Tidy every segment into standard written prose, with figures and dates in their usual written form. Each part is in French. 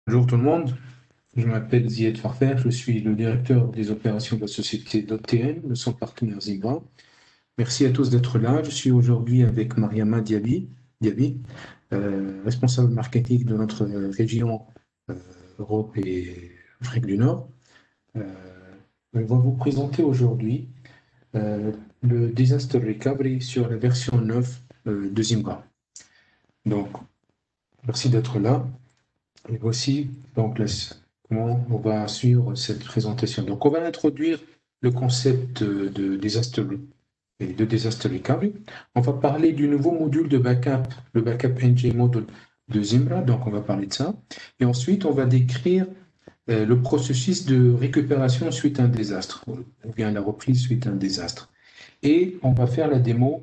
Bonjour tout le monde, je m'appelle Zied Farfer, je suis le directeur des opérations de la société .tn, nous sommes partenaires Zebra. Merci à tous d'être là. Je suis aujourd'hui avec Mariama Diaby, responsable marketing de notre région euh, Europe et Afrique du Nord. Euh, on va vous présenter aujourd'hui euh, le Disaster Recovery sur la version 9 de Zimbra. Donc, merci d'être là. Et voici donc comment on va suivre cette présentation. Donc, on va introduire le concept de désastre et de désastre recovery. On va parler du nouveau module de backup, le backup NG module de Zimbra. Donc, on va parler de ça. Et ensuite, on va décrire le processus de récupération suite à un désastre, ou bien la reprise suite à un désastre. Et on va faire la démo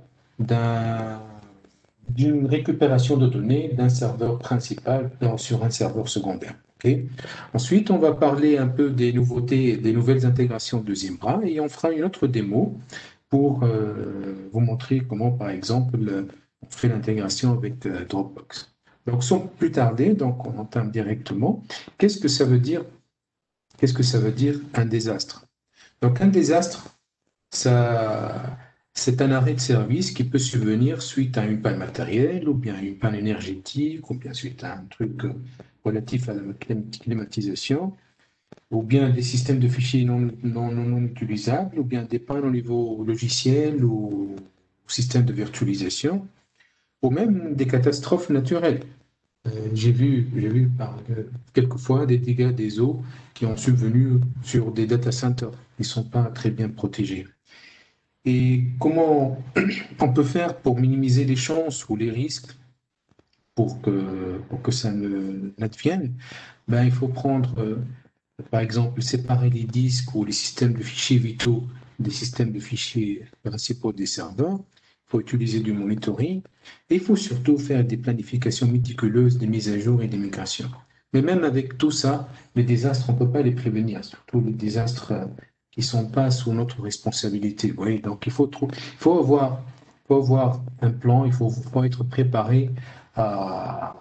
d'une récupération de données d'un serveur principal sur un serveur secondaire. Okay. Ensuite, on va parler un peu des nouveautés, des nouvelles intégrations de Zimbra et on fera une autre démo pour vous montrer comment, par exemple, on fait l'intégration avec Dropbox. Donc, sans plus tarder, donc on entame directement. Qu'est-ce que ça veut dire? Qu'est-ce que ça veut dire un désastre? Donc, un désastre, ça, c'est un arrêt de service qui peut subvenir suite à une panne matérielle ou bien une panne énergétique ou bien suite à un truc relatif à la climatisation ou bien des systèmes de fichiers non utilisables ou bien des pannes au niveau logiciel ou système de virtualisation ou même des catastrophes naturelles. J'ai vu quelquefois des dégâts des eaux qui ont subvenu sur des data centers qui ne sont pas très bien protégés. Et comment on peut faire pour minimiser les chances ou les risques pour que ça n'advienne? Ben, il faut prendre, par exemple, séparer les disques ou les systèmes de fichiers vitaux des systèmes de fichiers principaux des serveurs. Il faut utiliser du monitoring et il faut surtout faire des planifications méticuleuses des mises à jour et des migrations. Mais même avec tout ça, les désastres, on ne peut pas les prévenir, surtout les désastres qui ne sont pas sous notre responsabilité. Oui, donc il faut avoir un plan, il faut être préparé à,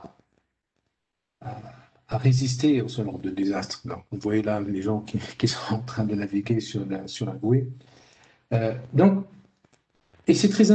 à résister au ce genre de désastre. Donc, vous voyez là les gens qui sont en train de naviguer sur la bouée. Donc, et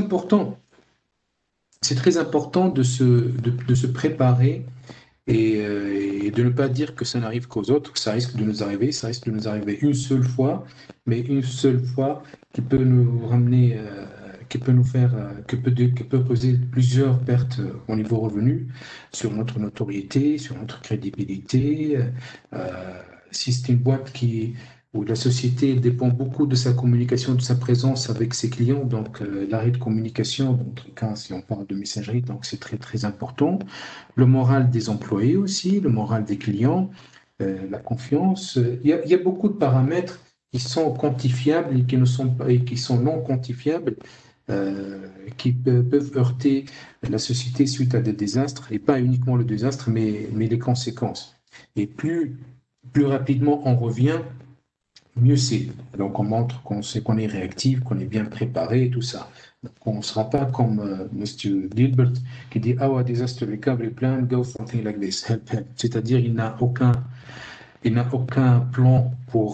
c'est très important de se préparer et de ne pas dire que ça n'arrive qu'aux autres, que ça risque de nous arriver, ça risque de nous arriver une seule fois, mais une seule fois qui peut nous ramener, qui peut nous faire, qui peut causer plusieurs pertes au niveau revenu, sur notre notoriété, sur notre crédibilité. Si c'est une boîte où la société dépend beaucoup de sa communication, de sa présence avec ses clients, donc l'arrêt de communication, dans notre cas, si on parle de messagerie, donc c'est très très important. Le moral des employés aussi, le moral des clients, la confiance. Il y a beaucoup de paramètres qui sont quantifiables et qui ne sont pas, et qui sont non quantifiables, qui peuvent heurter la société suite à des désastres, et pas uniquement le désastre, mais les conséquences. Et plus rapidement on revient, mieux c'est. Donc, on montre qu'on sait qu'on est réactif, qu'on est bien préparé et tout ça. Donc, on ne sera pas comme Monsieur Gilbert qui dit Our disaster recovery plan goes something like this, help, help. C'est-à-dire, il n'a aucun plan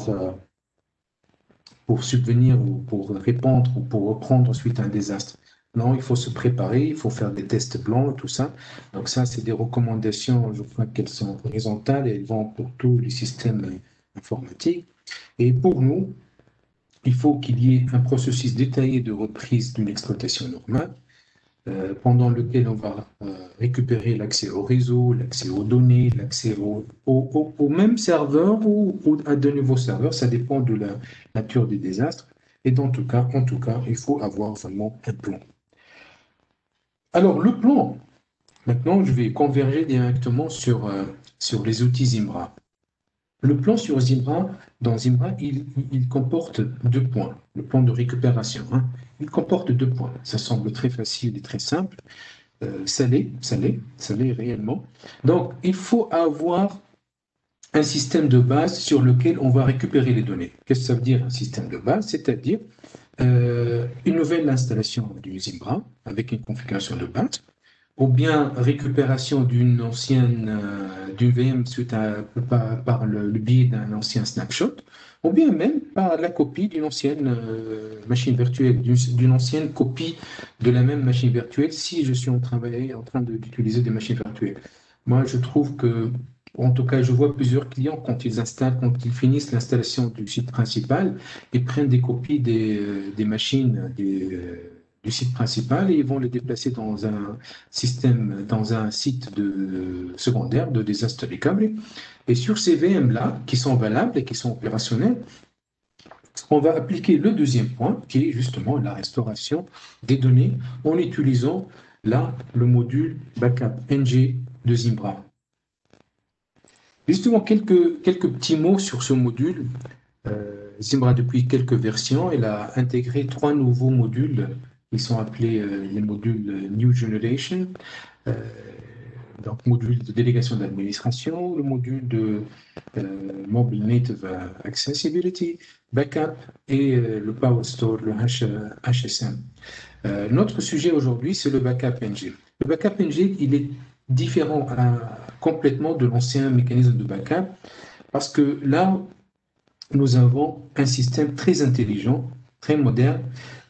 pour subvenir ou pour répondre ou pour reprendre suite à un désastre. Non, il faut se préparer, il faut faire des tests blancs, tout ça. Donc, ça, c'est des recommandations, je crois qu'elles sont horizontales et elles vont pour tous les systèmes informatiques. Et pour nous, il faut qu'il y ait un processus détaillé de reprise d'une exploitation normale, pendant lequel on va récupérer l'accès au réseau, l'accès aux données, l'accès au même serveur ou à de nouveaux serveurs. Ça dépend de la nature des désastres. Et en tout cas, il faut avoir vraiment un plan. Alors, le plan, maintenant, je vais converger directement sur les outils Zimbra. Le plan sur Zimbra, dans Zimbra, il comporte deux points. Le plan de récupération, hein. Il comporte deux points. Ça semble très facile et très simple. Ça l'est réellement. Donc, il faut avoir un système de base sur lequel on va récupérer les données. Qu'est-ce que ça veut dire un système de base? C'est-à-dire une nouvelle installation du Zimbra avec une configuration de base ou bien récupération d'une VM par le biais d'un ancien snapshot, ou bien même par la copie d'une ancienne machine virtuelle, d'une ancienne copie de la même machine virtuelle si je suis en train d'utiliser des machines virtuelles. Moi, je trouve que, en tout cas, je vois plusieurs clients quand ils finissent l'installation du site principal, ils prennent des copies des machines, du site principal et ils vont les déplacer dans un système, dans un site secondaire de désinstaller câble. Et sur ces VM-là, qui sont valables et qui sont opérationnels, on va appliquer le deuxième point, qui est justement la restauration des données en utilisant là le module Backup NG de Zimbra. Justement, quelques petits mots sur ce module. Zimbra, depuis quelques versions, elle a intégré 3 nouveaux modules qui sont appelés les modules New Generation. Euh, donc, module de délégation d'administration, le module de Mobile Native Accessibility, Backup et le Power Store, le HSM. Notre sujet aujourd'hui, c'est le Backup NG. Le Backup NG, il est différent complètement de l'ancien mécanisme de backup parce que là, nous avons un système très intelligent, très moderne.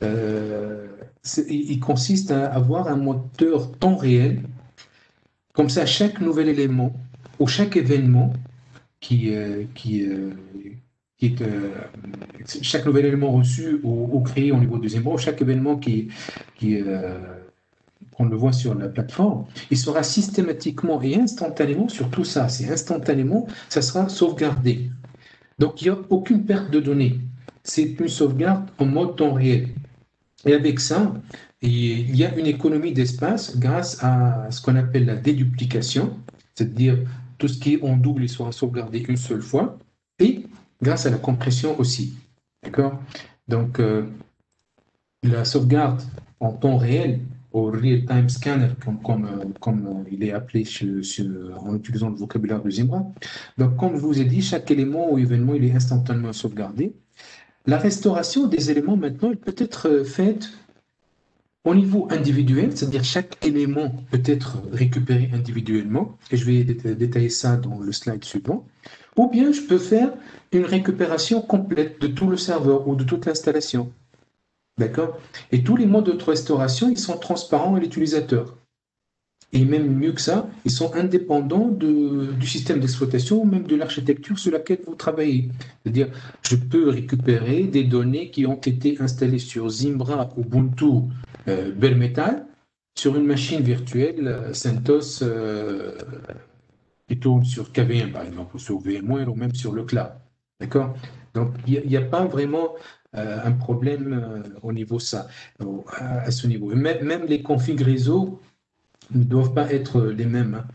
Il consiste à avoir un moteur temps réel. Comme ça, chaque nouvel élément ou chaque événement qui, euh, qui, euh, qui est, chaque nouvel élément reçu ou créé au niveau du Zimbra, chaque événement qui, qu'on le voit sur la plateforme, il sera systématiquement et instantanément, sur tout ça, c'est instantanément, ça sera sauvegardé. Donc, il n'y a aucune perte de données. C'est une sauvegarde en mode temps réel. Et avec ça, il y a une économie d'espace grâce à ce qu'on appelle la déduplication, c'est-à-dire tout ce qui est en double, il sera sauvegardé une seule fois, et grâce à la compression aussi. D'accord? Donc, la sauvegarde en temps réel, au real-time scanner, comme il est appelé en utilisant le vocabulaire de Zimbra. Donc, comme je vous ai dit, chaque élément ou événement, il est instantanément sauvegardé. La restauration des éléments, maintenant, elle peut être faite au niveau individuel, c'est-à-dire chaque élément peut être récupéré individuellement, et je vais détailler ça dans le slide suivant, ou bien je peux faire une récupération complète de tout le serveur ou de toute l'installation. D'accord? Et tous les modes de restauration, ils sont transparents à l'utilisateur. Et même mieux que ça, ils sont indépendants du système d'exploitation ou même de l'architecture sur laquelle vous travaillez. C'est-à-dire, je peux récupérer des données qui ont été installées sur Zimbra, Ubuntu, Bare Metal, sur une machine virtuelle CentOS qui tourne sur KVM, par exemple, ou sur VMware ou même sur le cloud. D'accord? Donc, il n'y a pas vraiment un problème au niveau ça, à ce niveau. Même les configs réseau ne doivent pas être les mêmes, hein.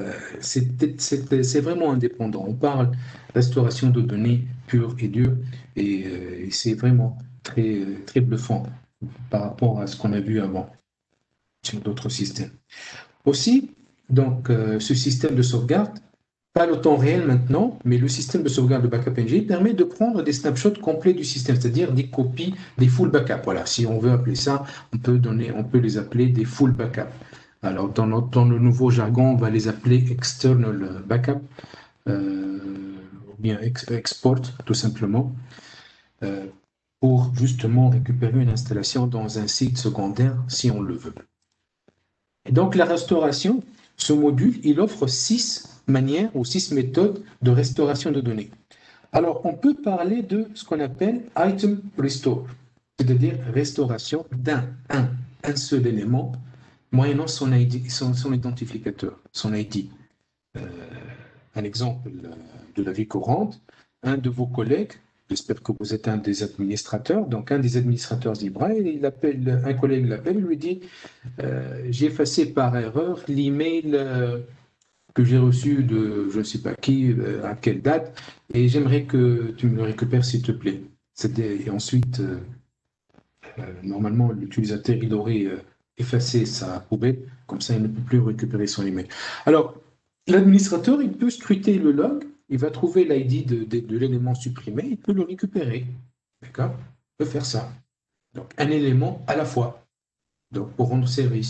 C'est vraiment indépendant. On parle restauration de données pure et dure et c'est vraiment très bluffant par rapport à ce qu'on a vu avant sur d'autres systèmes. Aussi, donc, ce système de sauvegarde, pas le temps réel maintenant, mais le système de sauvegarde de backup NG permet de prendre des snapshots complets du système, c'est-à-dire des copies, des full backup. Voilà, si on veut appeler ça, on peut les appeler des full backup. Alors, dans le nouveau jargon, on va les appeler external backup, ou bien export, tout simplement, euh, pour justement récupérer une installation dans un site secondaire si on le veut. Et donc, la restauration, ce module, il offre 6 manières ou 6 méthodes de restauration de données. Alors, on peut parler de ce qu'on appelle item restore, c'est-à-dire restauration un seul élément, moyennant son identificateur, son ID. Euh, un exemple de la vie courante, un de vos collègues, j'espère que vous êtes un des administrateurs, donc un des administrateurs Zebra, un collègue l'appelle, lui dit j'ai effacé par erreur l'email que j'ai reçu de je ne sais pas qui, à quelle date, et j'aimerais que tu me le récupères s'il te plaît. Et ensuite, normalement, l'utilisateur, il aurait effacé sa poubelle, comme ça, il ne peut plus récupérer son email. Alors, l'administrateur, il peut scruter le log, il va trouver l'ID de l'élément supprimé, il peut le récupérer. D'accord? Il peut faire ça. Donc, un élément à la fois, donc, pour rendre service.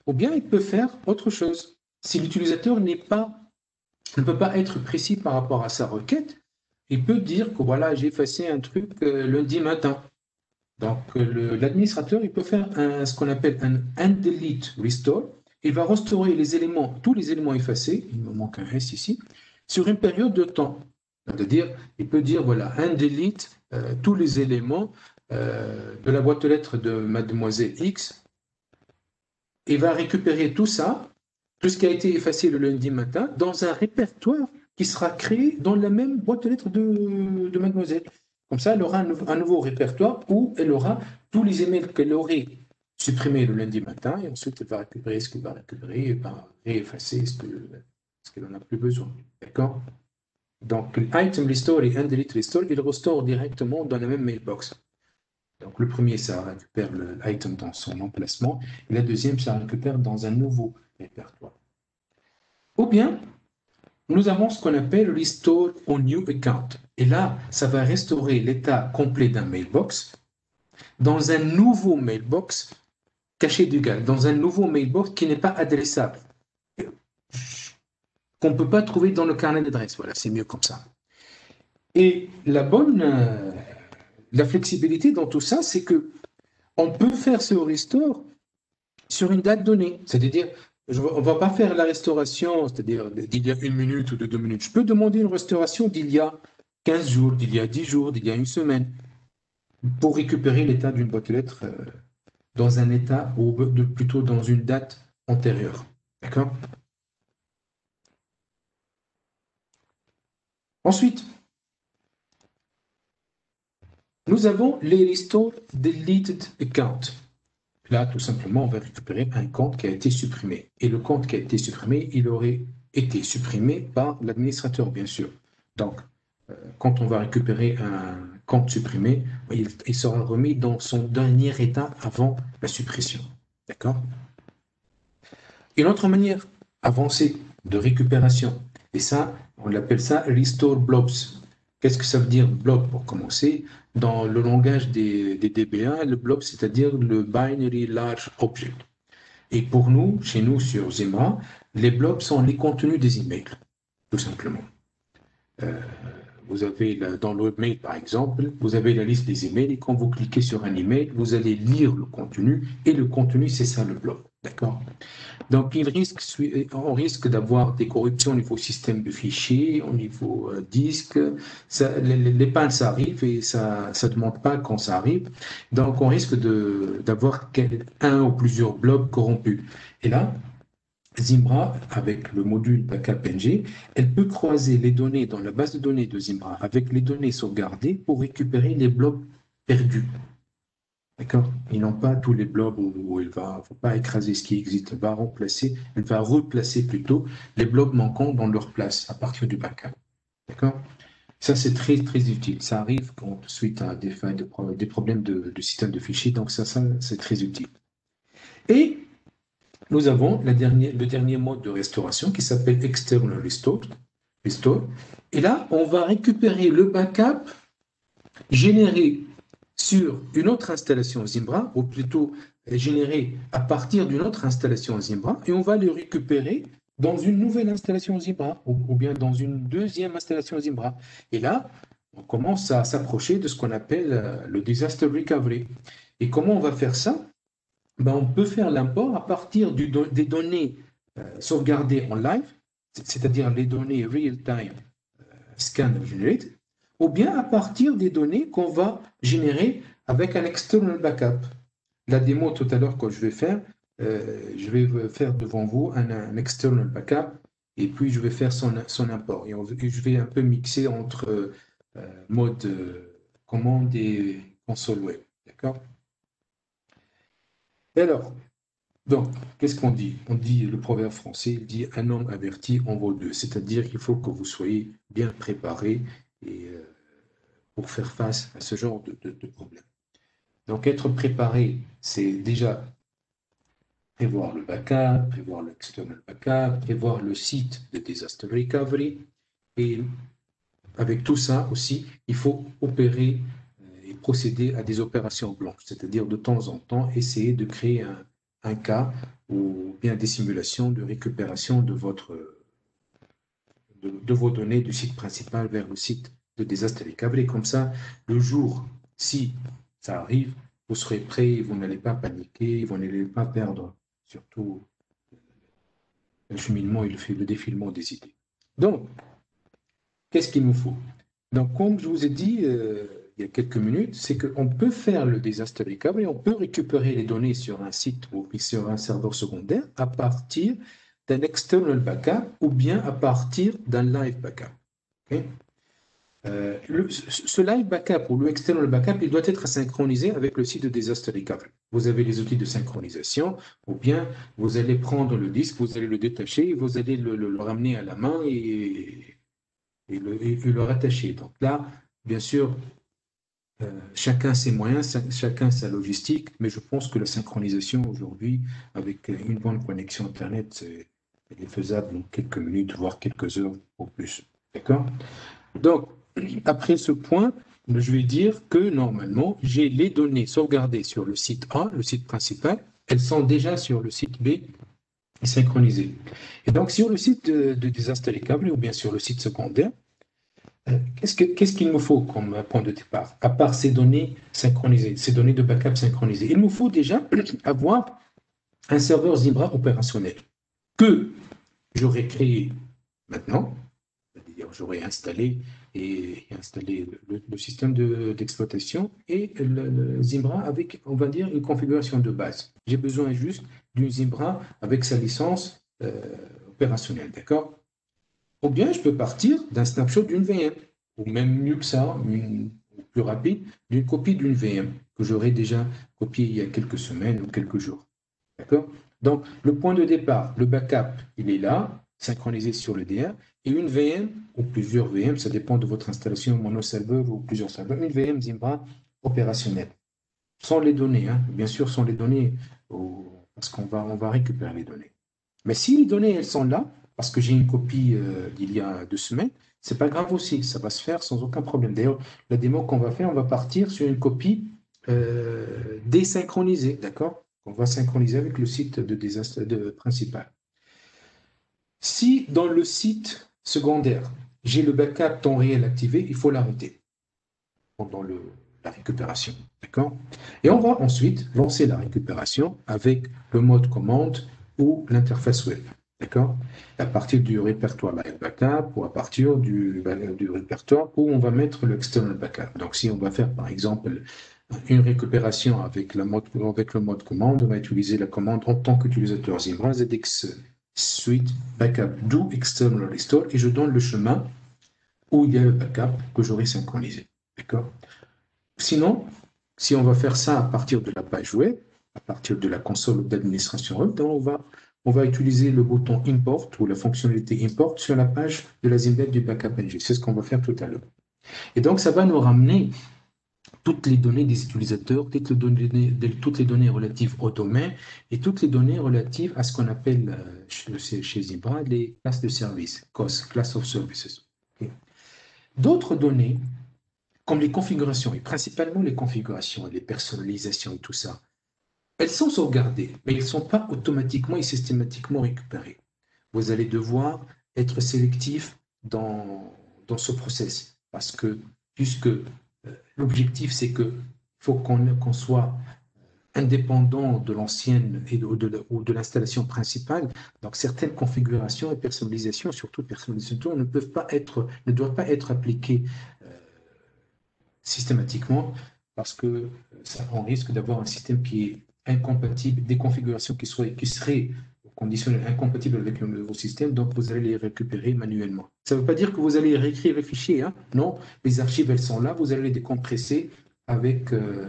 ou bien il peut faire autre chose. Si l'utilisateur ne peut pas être précis par rapport à sa requête, il peut dire que voilà, j'ai effacé un truc lundi matin. Donc, l'administrateur, il peut faire ce qu'on appelle un undelete restore. Il va restaurer les éléments, tous les éléments effacés, il me manque un S ici, sur une période de temps. C'est-à-dire, il peut dire, voilà, undelete tous les éléments de la boîte aux lettres de mademoiselle X. Il va récupérer tout ça, tout ce qui a été effacé le lundi matin, dans un répertoire qui sera créé dans la même boîte aux lettres de mademoiselle. Comme ça, elle aura un nouveau répertoire où elle aura tous les emails qu'elle aurait supprimés le lundi matin, et ensuite elle va récupérer ce qu'elle va récupérer, et va réeffacer ce qu'elle n'en a plus besoin. D'accord? Donc, l'item restore et undelete restore, il restaure directement dans la même mailbox. Donc, le premier, ça récupère l'item dans son emplacement, et la deuxième, ça récupère dans un nouveau répertoire. Ou bien, nous avons ce qu'on appelle Restore on New Account. Et là, ça va restaurer l'état complet d'un mailbox dans un nouveau mailbox caché du gars, dans un nouveau mailbox qui n'est pas adressable, qu'on ne peut pas trouver dans le carnet d'adresse. Voilà, c'est mieux comme ça. Et la flexibilité dans tout ça, c'est que on peut faire ce restore sur une date donnée. C'est-à-dire, on ne va pas faire la restauration, c'est-à-dire d'il y a 1 minute ou de 2 minutes. Je peux demander une restauration d'il y a 15 jours, d'il y a 10 jours, d'il y a une semaine, pour récupérer l'état d'une boîte aux lettres dans un état ou plutôt dans une date antérieure. D'accord? Ensuite, nous avons les restore deleted account. Là, tout simplement, on va récupérer un compte qui a été supprimé. Et le compte qui a été supprimé, il aurait été supprimé par l'administrateur, bien sûr. Donc, quand on va récupérer un compte supprimé, il sera remis dans son dernier état avant la suppression. D'accord? Une autre manière avancée de récupération, et ça, on appelle ça restore blobs. Qu'est-ce que ça veut dire blob pour commencer? Dans le langage des DBA, le blob, c'est-à-dire le binary large object. Et pour nous, chez nous sur Zimbra, les blobs sont les contenus des emails, tout simplement. Vous avez dans le mail, par exemple, vous avez la liste des emails et quand vous cliquez sur un email, vous allez lire le contenu et le contenu, c'est ça le blob. D'accord? Donc, on risque d'avoir des corruptions au niveau système de fichiers, au niveau disque. Les pannes, ça arrive et ça ne demande pas quand ça arrive. Donc, on risque d'avoir un ou plusieurs blocs corrompus. Et là, Zimbra, avec le module Backup NG, elle peut croiser les données dans la base de données de Zimbra avec les données sauvegardées pour récupérer les blocs perdus. D'accord? Ils n'ont pas tous les blocs où elle va, faut pas écraser ce qui existe, elle va replacer plutôt les blocs manquants dans leur place à partir du backup. D'accord? Ça, c'est très, très utile. Ça arrive quand, suite à des problèmes de système de fichiers, donc ça c'est très utile. Et nous avons le dernier mode de restauration qui s'appelle External Restore. Et là, on va récupérer le backup généré sur une autre installation Zimbra, ou plutôt généré à partir d'une autre installation Zimbra, et on va le récupérer dans une nouvelle installation Zimbra, ou bien dans une deuxième installation Zimbra. Et là, on commence à s'approcher de ce qu'on appelle le disaster recovery. Et comment on va faire ça? Ben, on peut faire l'import à partir des données sauvegardées en live, c'est-à-dire les données real-time scan generate, ou bien à partir des données qu'on va générer avec un external backup. La démo tout à l'heure que je vais faire devant vous un external backup et puis je vais faire son import. Et je vais un peu mixer entre mode commande et console web. D'accord? Et alors, donc, qu'est-ce qu'on dit? On dit, le proverbe français, il dit un homme averti en vaut deux. C'est-à-dire qu'il faut que vous soyez bien préparé et pour faire face à ce genre de problème. Donc, être préparé, c'est déjà prévoir le backup, prévoir l'external backup, prévoir le site de disaster recovery. Et avec tout ça aussi, il faut opérer et procéder à des opérations blanches, c'est-à-dire de temps en temps essayer de créer un cas ou bien des simulations de récupération de vos données du site principal vers le site de désastre télécable. Et comme ça, le jour, si ça arrive, vous serez prêt, vous n'allez pas paniquer, vous n'allez pas perdre surtout le cheminement et le défilement des idées. Donc, qu'est-ce qu'il nous faut? Donc, comme je vous ai dit il y a quelques minutes, c'est qu'on peut faire le désastre des câbles et on peut récupérer les données sur un site ou sur un serveur secondaire à partir d'un external backup ou bien à partir d'un live backup. Okay? Ce live backup ou le external backup, il doit être synchronisé avec le site de désastre des câbles. Vous avez les outils de synchronisation, ou bien vous allez prendre le disque, vous allez le détacher, vous allez le ramener à la main et le rattacher. Donc là, bien sûr, chacun ses moyens, chacun sa logistique, mais je pense que la synchronisation aujourd'hui, avec une bonne connexion Internet, elle est faisable en quelques minutes, voire quelques heures au plus. D'accord? Donc, après ce point, je vais dire que normalement, j'ai les données sauvegardées sur le site A, le site principal, elles sont déjà sur le site B synchronisées. Et donc, sur le site de désastre les câbles ou bien sur le site secondaire, qu'est-ce qu'il me faut comme point de départ, à part ces données synchronisées, ces données de backup synchronisées? Il me faut déjà avoir un serveur Zimbra opérationnel que j'aurais créé maintenant, c'est-à-dire j'aurais installé le système d'exploitation et le Zimbra avec, on va dire, une configuration de base. J'ai besoin juste d'une Zimbra avec sa licence opérationnelle, d'accord? Ou bien je peux partir d'un snapshot d'une VM, ou même mieux que ça, plus rapide, d'une copie d'une VM que j'aurais déjà copiée il y a quelques semaines ou quelques jours. D'accord? Donc, le point de départ, le backup, il est là, synchronisé sur le DR, et une VM, ou plusieurs VM, ça dépend de votre installation monoserveur ou plusieurs serveurs, une VM Zimbra opérationnelle. Sans les données, hein, bien sûr, sans les données, parce on va récupérer les données. Mais si les données, elles sont là, parce que j'ai une copie d'il y a 2 semaines, c'est pas grave aussi, ça va se faire sans aucun problème. D'ailleurs, la démo qu'on va faire, on va partir sur une copie désynchronisée, d'accord? On va synchroniser avec le site de désastre principal. Si dans le site secondaire, j'ai le backup temps réel activé, il faut l'arrêter pendant la récupération, d'accord? Et on va ensuite lancer la récupération avec le mode commande ou l'interface web, d'accord? À partir du répertoire live backup ou à partir du répertoire où on va mettre le external backup. Donc, si on va faire, par exemple, une récupération avec le mode commande, on va utiliser la commande en tant qu'utilisateur Zimbra ZX Suite Backup do external restore et je donne le chemin où il y a le backup que j'aurai synchronisé. D'accord? Sinon, si on va faire ça à partir de la page web, à partir de la console d'administration web, on va utiliser le bouton Import ou la fonctionnalité Import sur la page de la Zimbra du Backup NG. C'est ce qu'on va faire tout à l'heure. Et donc, ça va nous ramener toutes les données des utilisateurs, toutes les données relatives au domaine et toutes les données relatives à ce qu'on appelle chez Zimbra les classes de service, COS, Class of Services. Okay. D'autres données, comme les configurations, et principalement les configurations, les personnalisations et tout ça, elles sont sauvegardées, mais elles ne sont pas automatiquement et systématiquement récupérées. Vous allez devoir être sélectif dans ce process, parce que puisque l'objectif, c'est qu'il faut qu'on soit indépendant de l'ancienne ou de l'installation principale. Donc, certaines configurations et personnalisations, surtout personnalisations, ne doivent pas être appliquées systématiquement parce que on risque d'avoir un système qui est incompatible, des configurations qui seraient conditionnelles incompatibles avec le nouveau système, donc vous allez les récupérer manuellement. Ça ne veut pas dire que vous allez réécrire les fichiers, hein? Non, les archives, elles sont là, vous allez les décompresser avec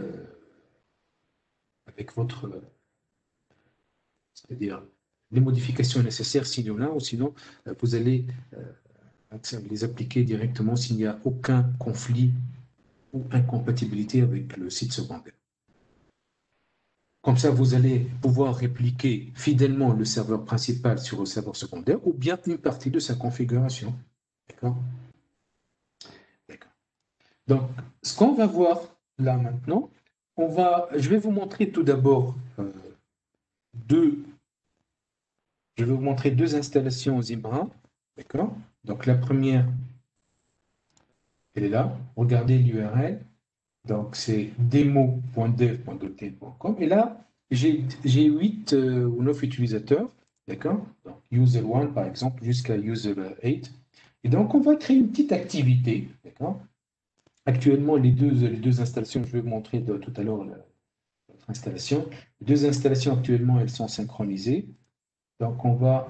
votre, c'est-à-dire les modifications nécessaires s'il y en a, ou sinon vous allez les appliquer directement s'il n'y a aucun conflit ou incompatibilité avec le site secondaire. Comme ça, vous allez pouvoir répliquer fidèlement le serveur principal sur le serveur secondaire ou bien une partie de sa configuration. D'accord? D'accord. Donc, ce qu'on va voir là maintenant, je vais vous montrer tout d'abord je vais vous montrer deux installations Zimbra, d'accord? Donc la première, elle est là. Regardez l'URL. Donc c'est demo.dev.doctane.com. Et là, j'ai 8 ou 9 utilisateurs, d'accord? Donc user 1 par exemple jusqu'à user 8. Et donc on va créer une petite activité, d'accord? Actuellement, les deux installations, je vais vous montrer tout à l'heure notre installation. Les deux installations actuellement, elles sont synchronisées. Donc on va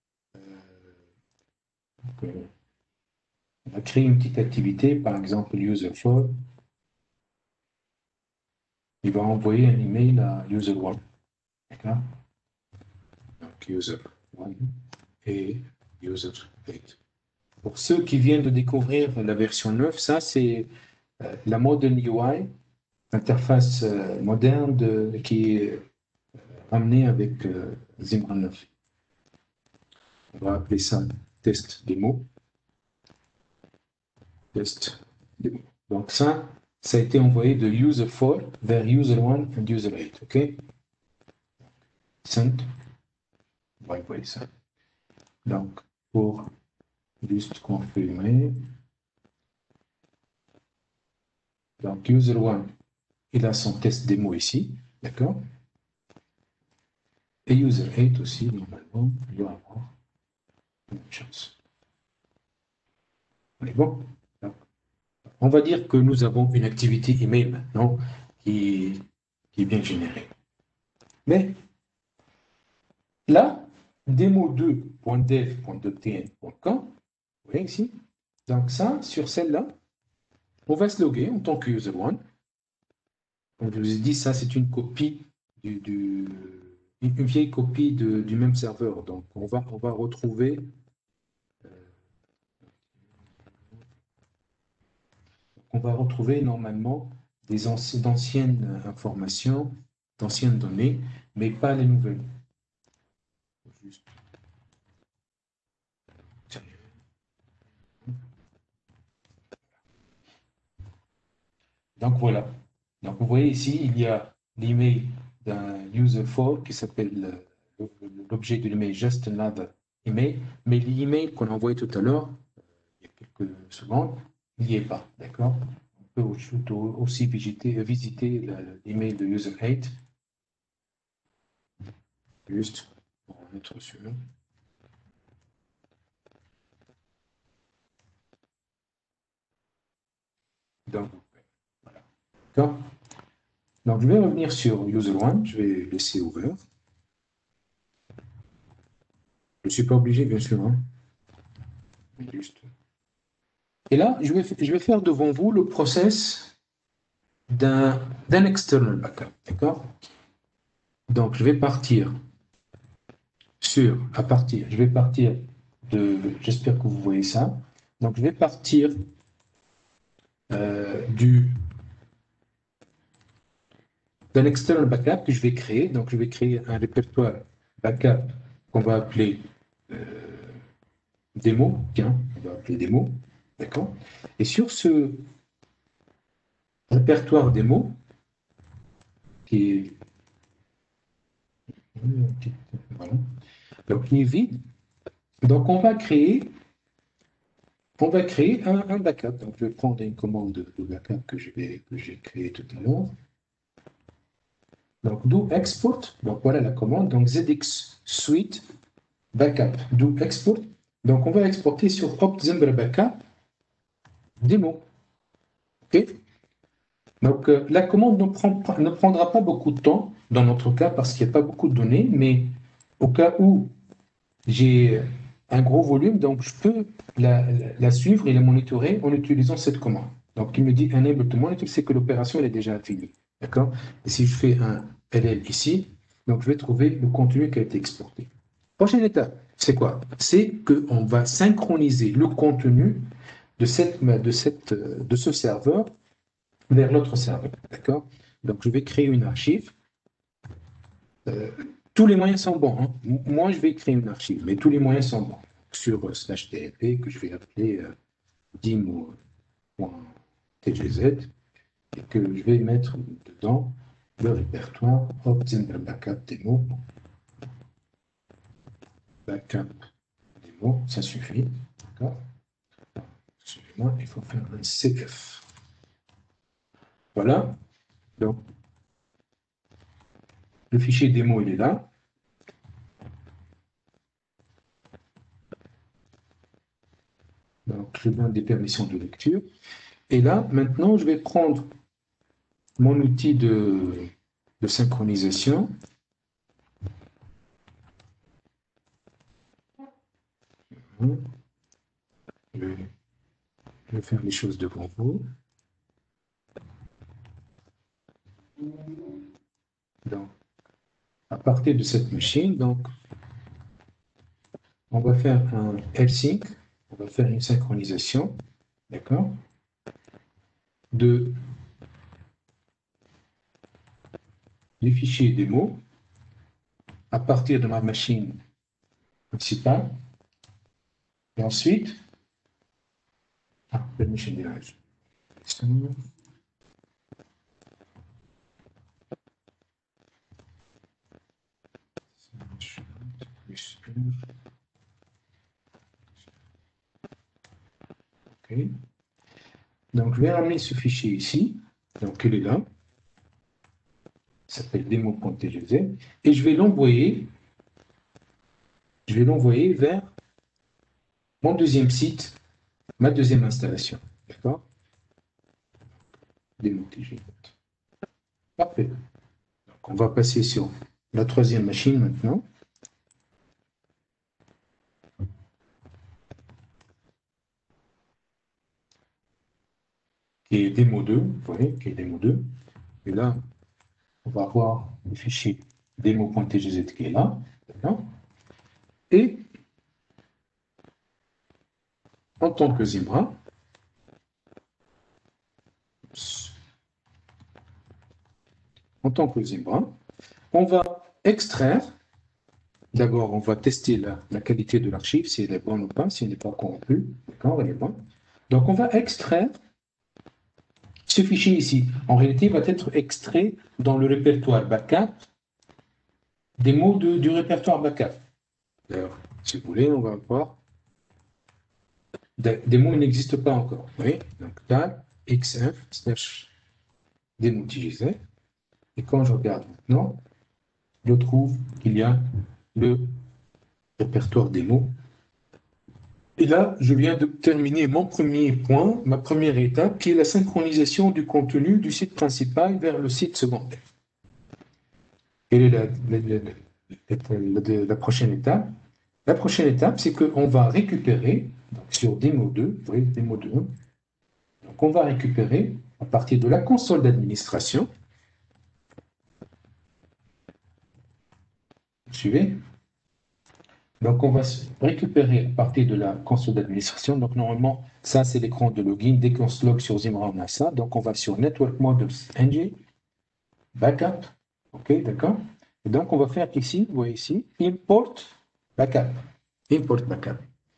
créer une petite activité, par exemple user4. Il va envoyer un email à user1. D'accord? Donc user1 et user8. Pour ceux qui viennent de découvrir la version 9, ça c'est la Modern UI, interface moderne qui est ramenée avec Zimbra 9. On va appeler ça test démo. Test démo. Donc ça a été envoyé de user4 vers user1 et user8. OK? Send. On va envoyer ça. Donc, pour juste confirmer. Donc, user1, il a son test démo ici. D'accord? Et user8 aussi, normalement, il doit avoir une chance. On est bon? Donc, on va dire que nous avons une activité email maintenant qui est bien générée. Mais là, demo2.dev.tn.com, vous voyez ici, donc ça, sur celle-là, on va se loguer en tant que user1. Comme je vous ai dit, ça, c'est une copie une vieille copie du même serveur. Donc, on va retrouver normalement d'anciennes informations, d'anciennes données, mais pas les nouvelles. Juste. Donc voilà. Donc vous voyez ici, il y a l'email d'un user4 qui s'appelle l'objet de l'email just another email, mais l'email qu'on a envoyé tout à l'heure, il y a quelques secondes, il n'y est pas, d'accord? On peut aussi visiter l'email de user8, juste pour être sûr. Donc, voilà. D'accord? Donc, je vais revenir sur user1, je vais laisser ouvert. Je ne suis pas obligé, bien sûr, hein. Juste. Et là, je vais faire devant vous le process d'un external backup, d'accord? Donc, je vais partir j'espère que vous voyez ça. Donc, je vais partir d'un external backup que je vais créer. Donc, je vais créer un répertoire backup qu'on va appeler démo. Tiens, on va appeler démo, d'accord? Et sur ce répertoire démo, qui est, voilà, donc, qui est vide, donc on va créer un backup. Donc, je vais prendre une commande de backup que j'ai créée tout à l'heure. Donc, do export. Donc, voilà la commande. Donc, ZX Suite Backup. Do export. Donc, on va exporter sur Zimbra Backup démo. OK? Donc, la commande ne prendra pas beaucoup de temps dans notre cas parce qu'il n'y a pas beaucoup de données, mais au cas où j'ai un gros volume, donc je peux la suivre et la monitorer en utilisant cette commande. Donc, il me dit Enable to monitor, c'est que l'opération elle est déjà finie. D'accord? Et si je fais un LL ici, donc je vais trouver le contenu qui a été exporté. Prochaine étape, c'est quoi? C'est qu'on va synchroniser le contenu de ce serveur vers l'autre serveur. D'accord? Donc, je vais créer une archive. Tous les moyens sont bons, hein. Moi, je vais créer une archive, mais tous les moyens sont bons. Sur /tmp, que je vais appeler dimo.tgz, et que je vais mettre dedans le répertoire Zimbra Backup Demo. backup démo, ça suffit. D'accord. Excusez-moi, il faut faire un CF. Voilà. Donc, le fichier démo, il est là. Donc, je donne des permissions de lecture. Et là, maintenant, je vais prendre mon outil de synchronisation. Je vais faire les choses devant vous. Donc, à partir de cette machine, donc, on va faire un L-Sync, on va faire une synchronisation, d'accord, de les fichiers démo à partir de ma machine principale. Et ensuite, permission direct. Okay. Donc, je vais ramener ce fichier ici. Donc, il est là. Il s'appelle démo.tgz. Et je vais l'envoyer vers mon deuxième site, ma deuxième installation. D'accord. Démo.tgz. Parfait. Donc, on va passer sur la troisième machine maintenant. Qui est démo 2. Vous voyez, qui est démo 2. Et là, on va voir le fichier démo.tgz qui est là. Et en tant que Zimbra, on va extraire. D'abord, on va tester la qualité de l'archive, si elle est bonne ou pas, si elle n'est pas corrompue. D'accord, elle est bonne. Donc, on va extraire ce fichier ici. En réalité, il va être extrait dans le répertoire backup des mots du répertoire backup. D'ailleurs, si vous voulez, on va voir. Des mots n'existent pas encore. Oui, donc tab xf slash démo TGZ. Et quand je regarde maintenant, je trouve qu'il y a le répertoire des mots. Et là, je viens de terminer mon premier point, ma première étape, qui est la synchronisation du contenu du site principal vers le site secondaire. Quelle est la prochaine étape? La prochaine étape, c'est qu'on va récupérer, donc sur démo 2, vous voyez, démo 2, donc on va récupérer à partir de la console d'administration. Vous suivez? Donc, on va récupérer à partir de la console d'administration. Donc, normalement, ça, c'est l'écran de login. Dès qu'on se log sur Zimbra, on a ça. Donc, on va sur Network Models Engine, Backup. OK, d'accord. Et donc, on va faire ici, vous voyez ici, Import Backup. Import Backup.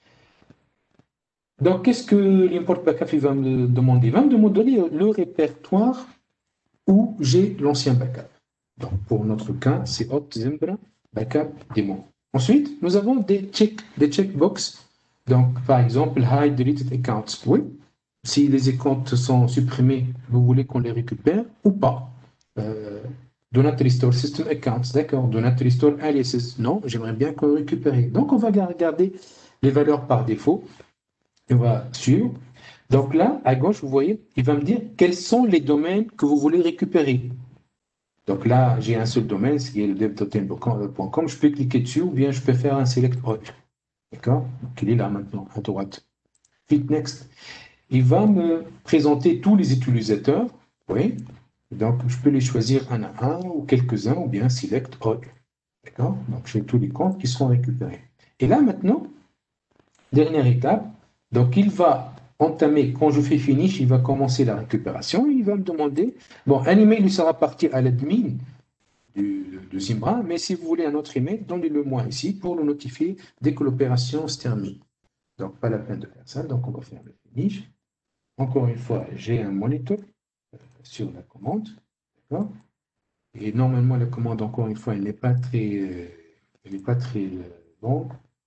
Donc, qu'est-ce que l'import backup il va me demander? Il va me demander le répertoire où j'ai l'ancien backup. Donc, pour notre cas, c'est Hot Zimbra Backup Demo. Ensuite, nous avons des checkbox. Donc, par exemple, Hide Deleted Accounts. Oui, si les accounts sont supprimés, vous voulez qu'on les récupère ou pas. Do not restore system accounts. D'accord. Do not restore aliases. Non, j'aimerais bien qu'on les récupère. Donc, on va regarder les valeurs par défaut. Et on va suivre. Donc là, à gauche, vous voyez, il va me dire quels sont les domaines que vous voulez récupérer. Donc là, j'ai un seul domaine, qui est le dev.com. Je peux cliquer dessus ou bien je peux faire un select all. D'accord? Donc il est là maintenant, à droite. Click next. Il va me présenter tous les utilisateurs. Oui. Donc je peux les choisir un à un ou quelques-uns ou bien select all. D'accord? Donc j'ai tous les comptes qui seront récupérés. Et là maintenant, dernière étape. Donc il va entamer, quand je fais finish, il va commencer la récupération. Il va me demander, bon, un email lui sera parti à l'admin de Zimbra, mais si vous voulez un autre email, donnez-le moi ici pour le notifier dès que l'opération se termine. Donc, pas la peine de faire ça. Donc, on va faire le finish. Encore une fois, j'ai un monitor sur la commande. D'accord. Et normalement, la commande, encore une fois, elle n'est pas très longue.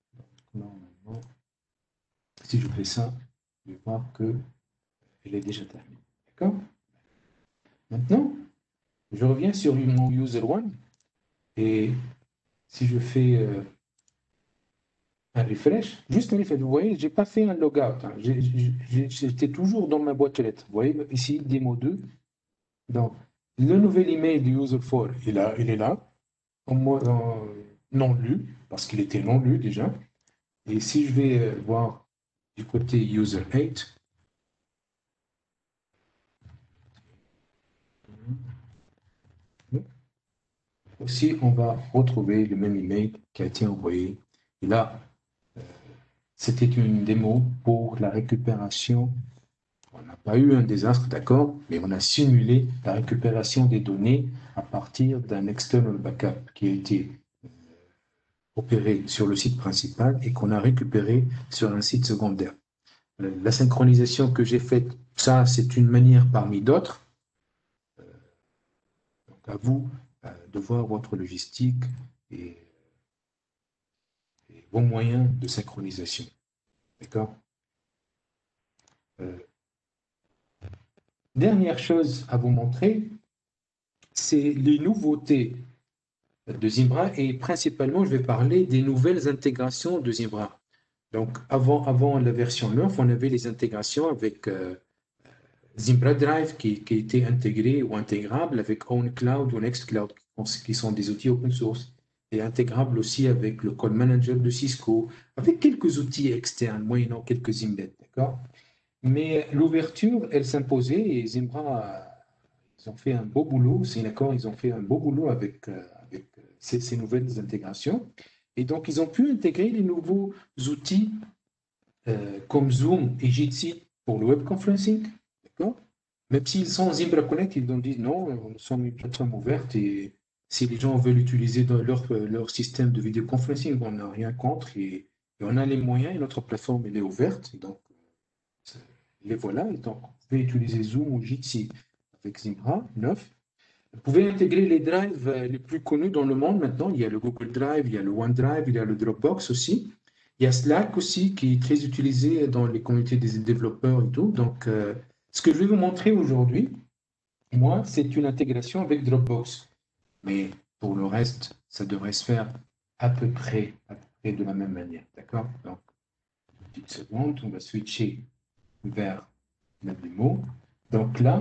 normalement, si je fais ça, je vais voir qu'elle est déjà terminée. D'accord? Maintenant, je reviens sur mon user one et si je fais un refresh, juste un refresh, vous voyez, je n'ai pas fait un logout. Hein. J'étais toujours dans ma boîte aux lettres. Vous voyez, ici, démo 2. Donc, le nouvel email du user4, il est là, non lu, parce qu'il était non lu déjà. Et si je vais voir du côté user 8, aussi, on va retrouver le même email qui a été envoyé. Et là, c'était une démo pour la récupération. On n'a pas eu un désastre, d'accord, mais on a simulé la récupération des données à partir d'un external backup qui a été opéré sur le site principal et qu'on a récupéré sur un site secondaire. La synchronisation que j'ai faite, ça, c'est une manière parmi d'autres. Donc, à vous de voir votre logistique et vos moyens de synchronisation. D'accord? Dernière chose à vous montrer, c'est les nouveautés de Zimbra et principalement, je vais parler des nouvelles intégrations de Zimbra. Donc, avant la version 9, on avait les intégrations avec Zimbra Drive qui était intégré ou intégrable avec OwnCloud ou Nextcloud, qui sont des outils open source, et intégrable aussi avec le Code Manager de Cisco, avec quelques outils externes, moyennant quelques embeds, d'accord? Mais l'ouverture, elle s'imposait et Zimbra, ils ont fait un beau boulot, c'est d'accord, ils ont fait un beau boulot avec, ces nouvelles intégrations. Et donc, ils ont pu intégrer les nouveaux outils comme Zoom et Jitsi pour le web conferencing, d'accord? Même s'ils sont Zimbra Connect, ils ont dit non, nous sommes une plateforme ouverte et si les gens veulent utiliser dans leur système de vidéoconferencing, on n'a rien contre et on a les moyens et notre plateforme elle est ouverte. Et donc, les voilà. Et donc, vous pouvez utiliser Zoom ou Jitsi avec Zimbra 9. Vous pouvez intégrer les drives les plus connus dans le monde maintenant. Il y a le Google Drive, il y a le OneDrive, il y a le Dropbox aussi. Il y a Slack aussi qui est très utilisé dans les communautés des développeurs et tout. Donc, ce que je vais vous montrer aujourd'hui, moi, c'est une intégration avec Dropbox. Mais pour le reste, ça devrait se faire à peu près de la même manière. D'accord? Donc, une petite seconde, on va switcher vers la démo. Donc là,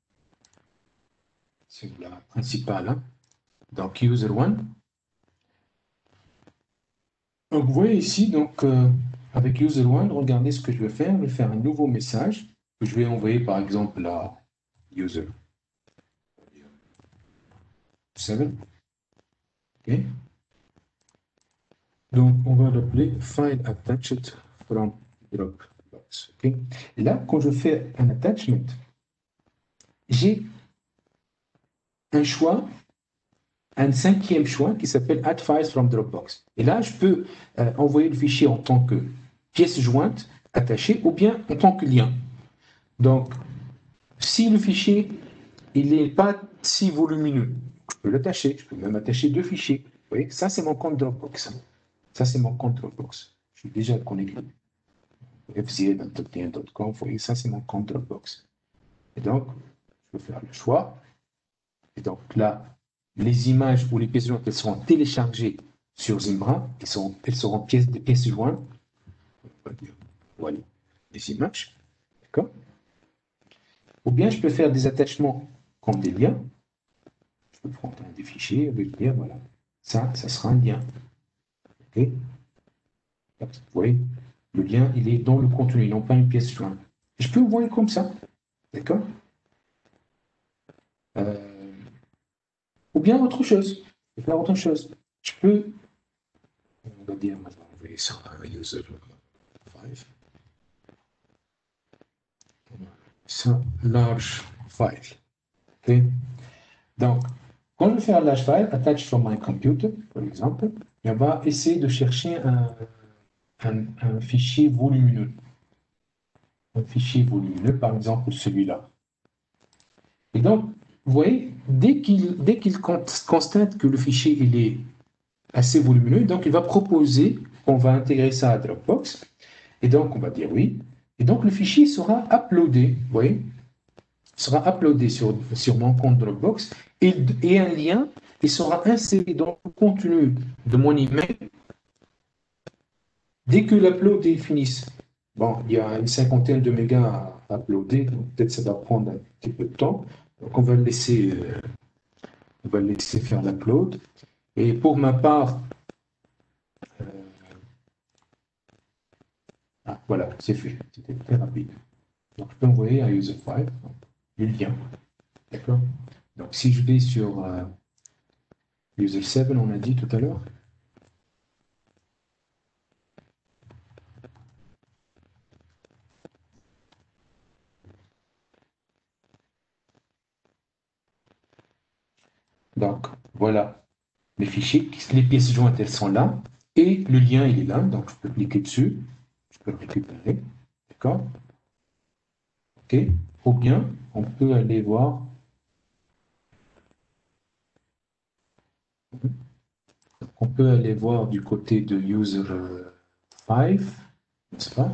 c'est la principale. Hein? Donc, user one. Donc, vous voyez ici, donc, avec user one, regardez ce que je vais faire. Je vais faire un nouveau message que je vais envoyer, par exemple, à user 7. OK. Donc, on va l'appeler file attached from Dropbox. OK. Et là, quand je fais un attachment, j'ai un choix, un cinquième choix qui s'appelle Add Files from Dropbox. Et là, je peux envoyer le fichier en tant que pièce jointe attachée ou bien en tant que lien. Donc, si le fichier il n'est pas si volumineux, je peux l'attacher. Je peux même attacher deux fichiers. Vous voyez, ça, c'est mon compte Dropbox. Ça, c'est mon compte Dropbox. Je suis déjà connecté. fz.topien.com. Vous voyez, ça, c'est mon compte Dropbox. Et donc, je peux faire le choix. Et donc là, les images ou les pièces jointes, elles seront téléchargées sur Zimbra. Elles seront des pièces jointes. Voilà, des images. D'accord? Ou bien je peux faire des attachements comme des liens. Je peux prendre des fichiers avec des liens, voilà. Ça sera un lien. OK? Vous voyez, le lien, il est dans le contenu, non pas une pièce jointe. Je peux le voir comme ça. D'accord? Ou bien autre chose. Je peux faire autre chose. Je peux, on va dire, maintenant, on va sur un user 5. Ça, large file. OK? Donc, quand je fais un large file, attach from my computer, par exemple, on va essayer de chercher un fichier volumineux. Un fichier volumineux, par exemple celui-là. Et donc, vous voyez, dès qu'il constate que le fichier il est assez volumineux, donc il va proposer qu'on va intégrer ça à Dropbox. Et donc, on va dire oui. Et donc, le fichier sera uploadé, vous voyez, sera uploadé sur mon compte Dropbox et un lien, il sera inséré dans le contenu de mon email dès que l'upload est fini. Bon, il y a une cinquantaine de mégas à uploader, donc peut-être ça va prendre un petit peu de temps. Donc, on va laisser faire l'upload. Et pour ma part, voilà, c'est fait. C'était très rapide. Donc, je peux envoyer à user5 le lien. D'accord? Donc, si je vais sur user7, on a dit tout à l'heure. Donc, voilà les fichiers, les pièces jointes, elles sont là. Et le lien, il est là. Donc, je peux cliquer dessus. Je peux le récupérer. D'accord? OK? Ou bien, on peut aller voir. On peut aller voir du côté de user 5, n'est-ce pas?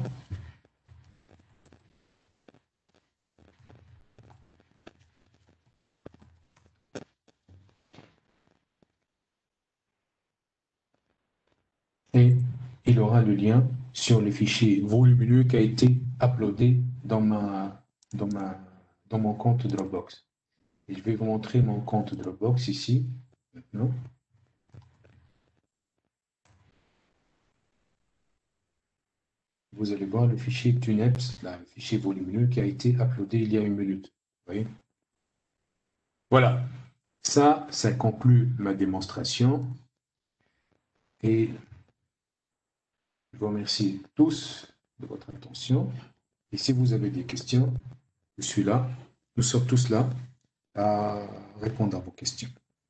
Et il aura le lien sur le fichier volumineux qui a été uploadé dans, ma, dans mon compte Dropbox. Et je vais vous montrer mon compte Dropbox ici, maintenant. Vous allez voir le fichier TUNEPS, là, le fichier volumineux qui a été uploadé il y a une minute. Vous voyez? Voilà. Ça conclut ma démonstration. Et je vous remercie tous de votre attention. Et si vous avez des questions, je suis là. Nous sommes tous là à répondre à vos questions.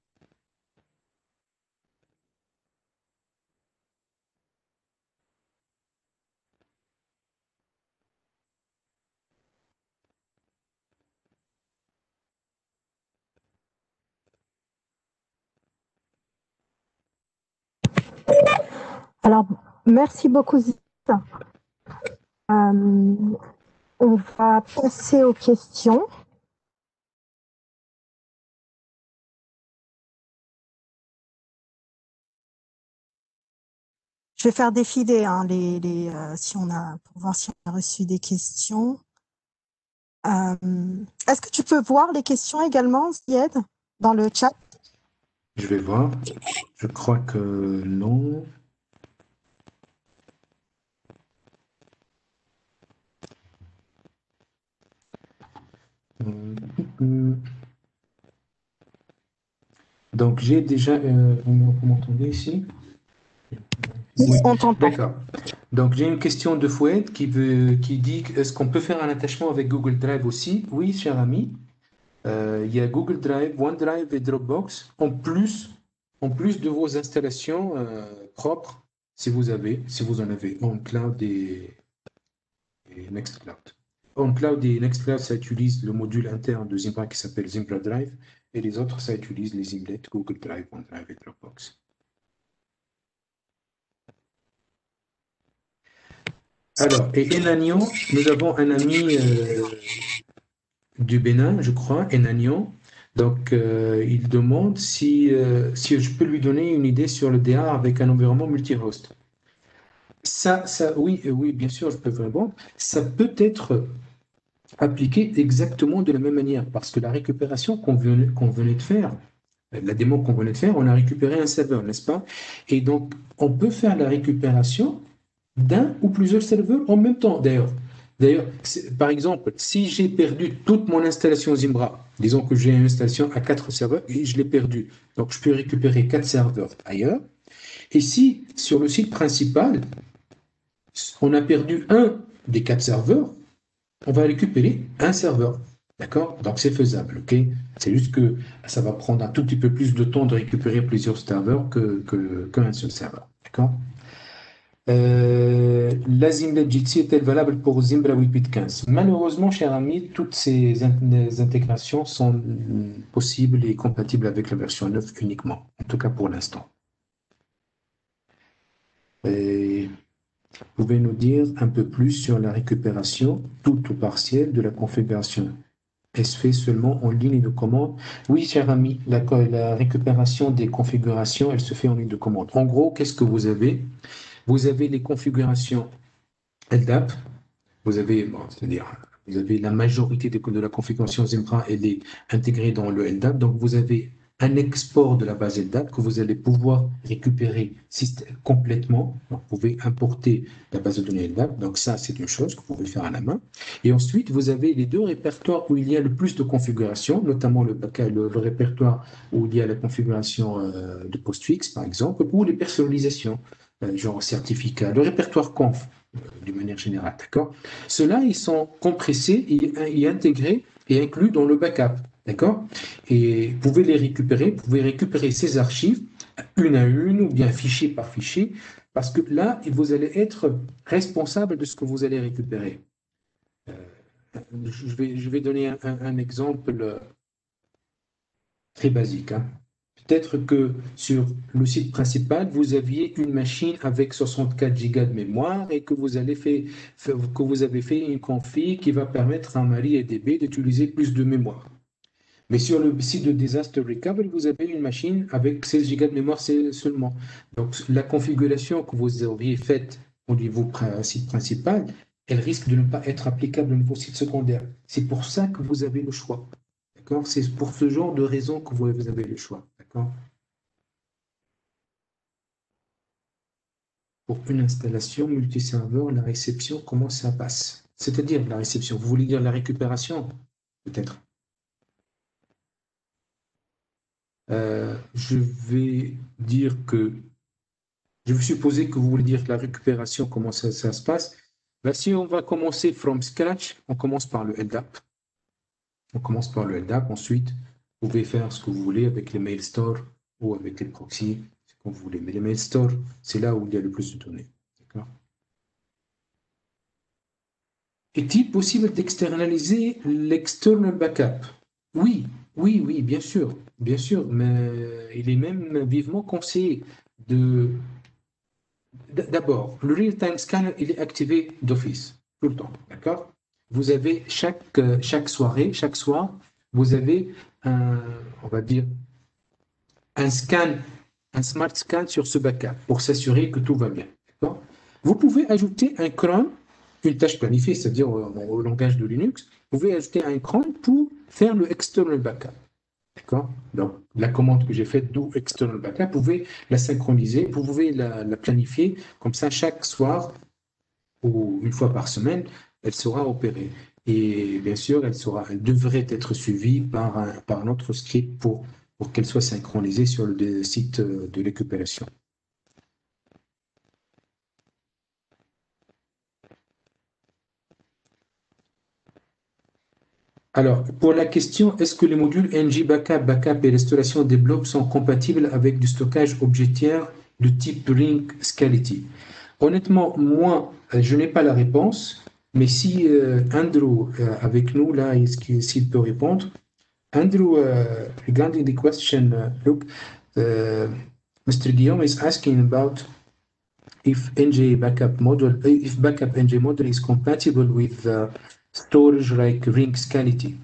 Alors, merci beaucoup, Zita. On va passer aux questions. Je vais faire défiler si on a, pour voir si on a reçu des questions. Est-ce que tu peux voir les questions également, Zied, dans le chat? Je vais voir. Je crois que non. Donc, j'ai déjà. Vous m'entendez ici? Oui, on t'entend. D'accord. Donc, j'ai une question de Foued qui dit est-ce qu'on peut faire un attachement avec Google Drive aussi? Oui, cher ami. Il y a Google Drive, OneDrive et Dropbox en plus de vos installations propres, si vous en avez OnCloud et Nextcloud. OnCloud et Nextcloud, ça utilise le module interne de Zimbra qui s'appelle Zimbra Drive, et les autres, ça utilise les Zimlet, Google Drive, OneDrive et Dropbox. Alors, et Enagnon, nous avons un ami du Bénin, je crois, Enagnon. Donc, il demande si je peux lui donner une idée sur le DA avec un environnement multi-host. Oui, oui, bien sûr, je peux vous répondre. Ça peut être appliqué exactement de la même manière, parce que la récupération qu'on venait de faire, la démo qu'on venait de faire, on a récupéré un serveur, n'est-ce pas? Et donc, on peut faire la récupération d'un ou plusieurs serveurs en même temps. D'ailleurs, par exemple, si j'ai perdu toute mon installation Zimbra, disons que j'ai une installation à 4 serveurs et je l'ai perdue, donc je peux récupérer 4 serveurs ailleurs. Et si sur le site principal, on a perdu un des 4 serveurs, on va récupérer un serveur. D'accord? Donc c'est faisable, ok? C'est juste que ça va prendre un tout petit peu plus de temps de récupérer plusieurs serveurs qu'un seul serveur. D'accord? La Zimbra Jitsi est-elle valable pour Zimbra 8.15? Malheureusement, cher ami, toutes ces intégrations sont possibles et compatibles avec la version 9 uniquement, en tout cas pour l'instant. Et vous pouvez nous dire un peu plus sur la récupération, toute ou partielle, de la configuration? Est-ce fait seulement en ligne de commande? Oui, cher ami, la récupération des configurations, elle se fait en ligne de commande. En gros, qu'est-ce que vous avez? Vous avez les configurations LDAP, vous avez, bon, c'est-à-dire, vous avez la majorité de la configuration Zimbra, elle est intégrée dans le LDAP. Donc, vous avez un export de la base LDAP que vous allez pouvoir récupérer complètement. Donc, vous pouvez importer la base de données LDAP. Donc, ça, c'est une chose que vous pouvez faire à la main. Et ensuite, vous avez les deux répertoires où il y a le plus de configurations, notamment le répertoire où il y a la configuration de postfix, par exemple, ou les personnalisations, genre certificat, le répertoire conf, d'une manière générale, d'accord? Ceux-là, ils sont compressés et intégrés et inclus dans le backup, d'accord? Et vous pouvez les récupérer, vous pouvez récupérer ces archives une à une ou bien fichier par fichier, parce que là, vous allez être responsable de ce que vous allez récupérer. Je vais donner un exemple très basique, hein. Peut-être que sur le site principal, vous aviez une machine avec 64 gigas de mémoire et que que vous avez fait une config qui va permettre à MariaDB d'utiliser plus de mémoire. Mais sur le site de Disaster Recovery, vous avez une machine avec 16 gigas de mémoire seulement. Donc, la configuration que vous auriez faite au niveau site principal, elle risque de ne pas être applicable au niveau site secondaire. C'est pour ça que vous avez le choix. D'accord? C'est pour ce genre de raison que vous avez le choix. D'accord? Pour une installation multiserveur, la réception, comment ça passe? C'est-à-dire la réception. Vous voulez dire la récupération? Peut-être. Je vais dire que je vais supposer que vous voulez dire la récupération, comment ça se passe. Ben, si on va commencer from scratch, on commence par le LDAP. On commence par le LDAP. Ensuite, vous pouvez faire ce que vous voulez avec les mail stores ou avec les proxys, ce que vous voulez. Mais les mail stores, c'est là où il y a le plus de données. D'accord? Est-il possible d'externaliser l'external backup? Oui, oui, bien sûr, mais il est même vivement conseillé de. D'abord, le real-time scanner, il est activé d'office, tout le temps, d'accord? Vous avez chaque soirée, chaque soir, vous avez on va dire, un scan, un smart scan sur ce backup pour s'assurer que tout va bien, d'accord? Vous pouvez ajouter un cron, une tâche planifiée, c'est-à-dire au langage de Linux, vous pouvez ajouter un cron pour faire le external backup. D'accord? Donc, la commande que j'ai faite, d'où external backup, vous pouvez la synchroniser, vous pouvez la planifier, comme ça, chaque soir ou une fois par semaine, elle sera opérée. Et bien sûr, elle devrait être suivie par un autre script pour qu'elle soit synchronisée sur le site de récupération. Alors, pour la question, est-ce que les modules NG Backup et restauration des blocs sont compatibles avec du stockage objectière de type Ring Scality? Honnêtement, moi, je n'ai pas la réponse, mais si Andrew avec nous, là, s'il peut répondre. Andrew, regarding the question, look, Mr. Guillaume is asking about if NG backup module, if backup NG module is compatible with storage like Ring Scality.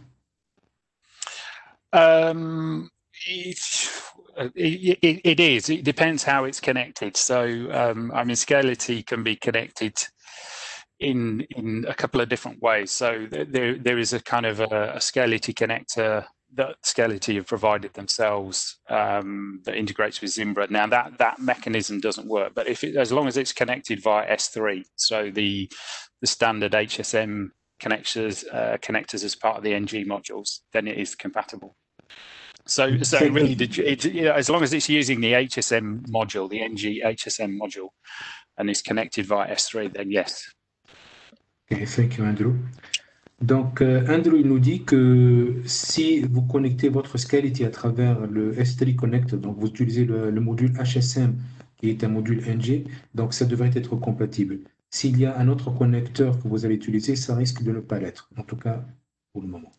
It is. It depends how it's connected. So, I mean, Scality can be connected in a couple of different ways. So there is a kind of a Scality connector that Scality have provided themselves that integrates with Zimbra. Now that mechanism doesn't work, but as long as it's connected via S3, so the standard HSM connectors as part of the NG modules, then it is compatible. So really, as long as it's using the HSM module, the NG HSM module, and it's connected via S3, then yes. Okay, thank you, Andrew. Donc, Andrew, il nous dit que si vous connectez votre Scality à travers le S3 Connect, donc vous utilisez le module HSM, qui est un module NG, donc ça devrait être compatible. S'il y a un autre connecteur que vous allez utiliser, ça risque de ne pas l'être, en tout cas pour le moment.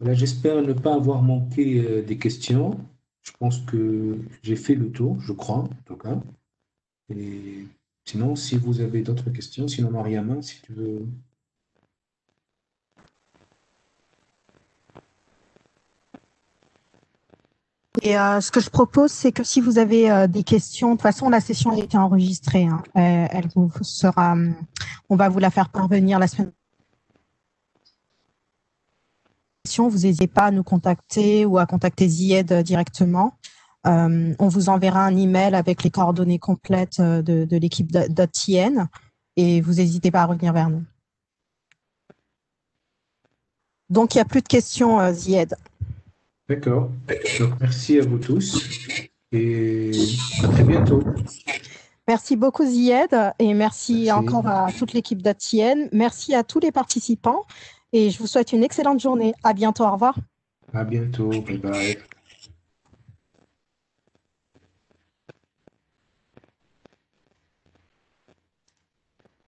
Voilà, j'espère ne pas avoir manqué des questions. Je pense que j'ai fait le tour, je crois, en tout cas. Et sinon, si vous avez d'autres questions, sinon Mariama, si tu veux. Et ce que je propose, c'est que si vous avez des questions, de toute façon, la session a été enregistrée, hein. Elle vous sera, on va vous la faire parvenir la semaine prochaine. Vous n'hésitez pas à nous contacter ou à contacter Zied directement. On vous enverra un email avec les coordonnées complètes de l'équipe d'OTN et vous n'hésitez pas à revenir vers nous. Donc, il n'y a plus de questions, Zied. D'accord. Donc, merci à vous tous et à très bientôt. Merci beaucoup, Zied, et merci Merci. encore à toute l'équipe d'OTN. Merci à tous les participants et je vous souhaite une excellente journée. À bientôt. Au revoir. À bientôt. Bye bye.